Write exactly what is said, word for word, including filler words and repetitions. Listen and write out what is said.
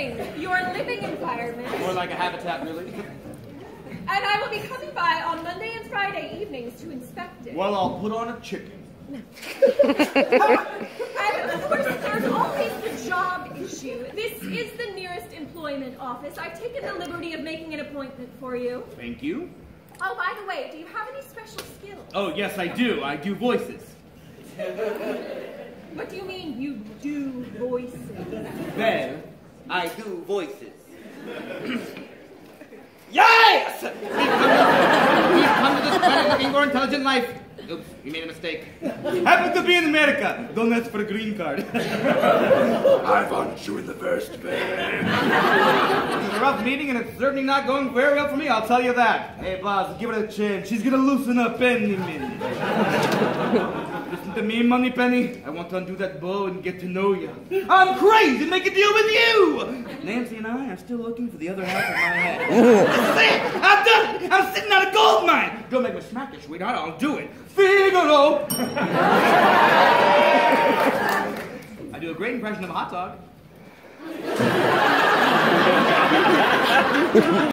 building, your living environment. More like a habitat, really. And I will be coming by on Monday and Friday evenings to inspect it. Well, I'll put on a chicken. And of course, there's always the job issue. This is the nearest employment office. I've taken the liberty of making an appointment for you. Thank you. Oh, by the way, do you have any special skills? Oh, yes, I do. I do voices. What do you mean, you do voices? Well, I do voices. Yes! We've come to this planet looking for intelligent life. Oops, you made a mistake. Happen to be in America. Don't ask for a green card. I want you in the first place. It's a rough meeting, and it's certainly not going very well for me, I'll tell you that. Hey, boss, give her a chance. She's gonna loosen up any minute. Listen to me, Moneypenny. I want to undo that bow and get to know you. I'm crazy to make a deal with you! Nancy and I are still looking for the other half of my head. That's it! I'm done! I'm sitting on a gold mine! Don't make me smack you, sweetheart. I'll do it. Figaro! I do a great impression of a hot dog.